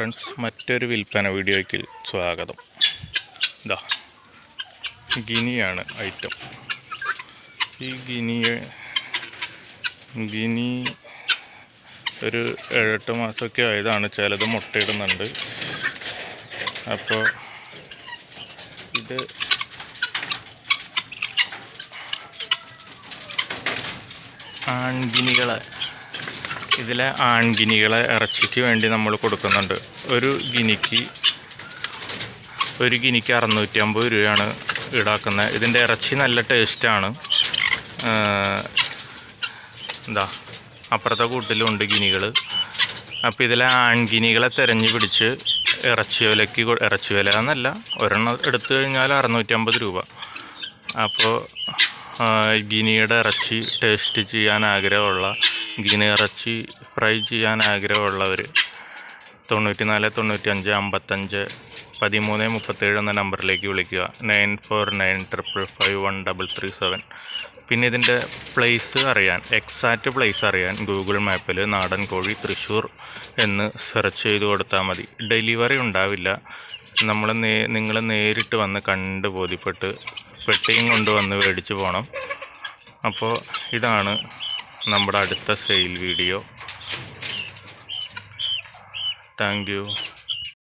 Friends, മറ്റൊരു വിൽപ്പന വീഡിയോയ്ക്ക് സ്വാഗതം. ഇതാ ഗിനിയാണ് ഐറ്റം. ഈ ഗിനി ഒരു 7-8 മാസമൊക്കെ ആയതാണ്. ചിലത് മുട്ടയിടുന്നുണ്ട്. അപ്പോൾ ഇത് ഇതിലെ ആൺഗിനികളെ ഇറച്ചിക്ക് വേണ്ടി നമ്മൾ കൊടുക്കുന്നുണ്ട്. ഒരു ഗിനിക്ക് 650 രൂപയാണ് ഈടാക്കുന്നത്. ഇതിൻ്റെ ഇറച്ചി നല്ല ടേസ്റ്റാണ്. എന്താ അപ്പുറത്തെ കൂട്ടിലുണ്ട് ഗിനികൾ. അപ്പോൾ ഇതിലെ ആൺഗിനികളെ തിരഞ്ഞു പിടിച്ച് ഇറച്ചി വില എന്നല്ല, ഒരെണ്ണം എടുത്തു കഴിഞ്ഞാൽ 650 രൂപ. അപ്പോൾ ഗിനിയുടെ ഇറച്ചി ടേസ്റ്റ് ചെയ്യാൻ ആഗ്രഹമുള്ള, ഗിനി ഇറച്ചി ഫ്രൈ ചെയ്യാൻ ആഗ്രഹമുള്ളവർ 94 95 55 13 37 എന്ന നമ്പറിലേക്ക് വിളിക്കുക. 9495551337. പിന്നെ ഇതിൻ്റെ പ്ലേസ് അറിയാൻ, എക്സാക്റ്റ് പ്ലേസ് അറിയാൻ ഗൂഗിൾ മാപ്പിൽ നാടൻ കോഴി തൃശ്ശൂർ എന്ന് സെർച്ച് ചെയ്ത് കൊടുത്താൽ മതി. ഡെലിവറി ഉണ്ടാവില്ല. നിങ്ങൾ നേരിട്ട് വന്ന് കണ്ട് ബോധ്യപ്പെട്ട് പെട്ടിയും കൊണ്ടുവന്ന് മേടിച്ച് പോകണം. അപ്പോൾ ഇതാണ് നമ്മുടെ അടുത്ത സെയിൽ വീഡിയോ. Thank you.